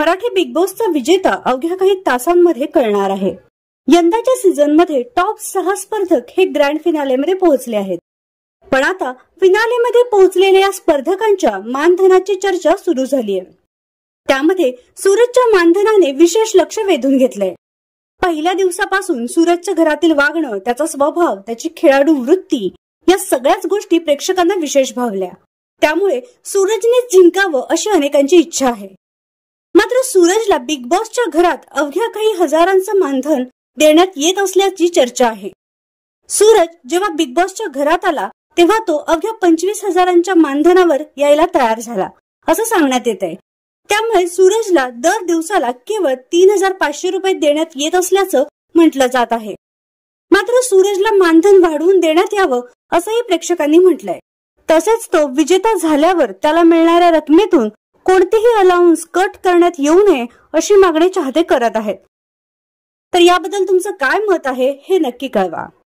Marathi big बॉसचा विजेता अवघ्या काही तासांमध्ये कळणार आहे। यंदाच्या सीझन मध्ये टॉप 6 स्पर्धक हे ग्रँड फिनालेमध्ये पोहोचले आहेत। पण आता फिनालेमध्ये पोहोचलेल्या या स्पर्धकांच्या मानधनाची चर्चा सुरू झाली आहे। त्यामध्ये सूरजच्या मानधनाने विशेष लक्ष वेधून घेतलंय। पहिल्या दिवसापासून सूरजच्या घरातील वागणं, त्याचा स्वभाव, त्याची खेळाडू वृत्ती या सगळ्याच गोष्टी प्रेक्षकांना विशेष भावल्या। त्यामुळे सूरजने जिंकावं अशी अनेकांची इच्छा आहे। मात्र सूरजला बिग बॉसच्या घरात अवघ्या काही हजारांचं मानधन देण्यात येत असल्याची चर्चा आहे। सूरज जेव्हा बिग बॉसच्या घरात आला तेव्हा तो अवघ्या 25,000च्या मानधनावर यायला तयार झाला असं सांगण्यात येत आहे। त्यामुळे सूरजला दर दिवसाला केवळ 3,500 रुपये देण्यात येत असल्याचं म्हटलं जात आहे। मात्र सूरजला मानधन वाढवून देण्यात यावं असंही प्रेक्षकांनी म्हटलंय। तसेच तो विजेता झाल्यावर त्याला मिळणाऱ्या रकमेतून कोणतेही अलाउन्स कट करण्यात येऊ नये अशी मागणी चाहते करत आहेत। तर याबद्दल तुमचं काय मत आहे हे नक्की कळवा।